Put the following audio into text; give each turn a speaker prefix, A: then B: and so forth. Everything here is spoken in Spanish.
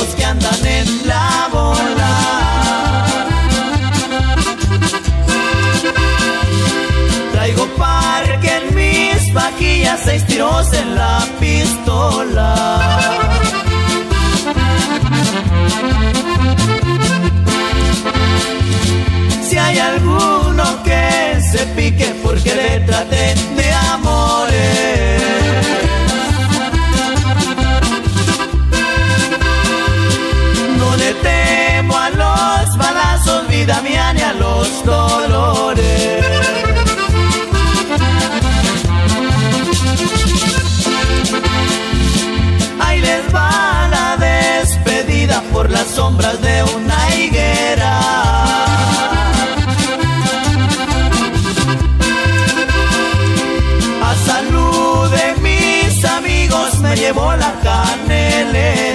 A: los que andan en la bola. Traigo parque en mis vaquillas, 6 tiros en la pistola. Si hay alguno que se pique porque le traté de amores, no le temo a los balazos, vida mía, ni a los dolores. Ahí les va la despedida por las sombras de una higuera. A salud de mis amigos me llevó la canelera.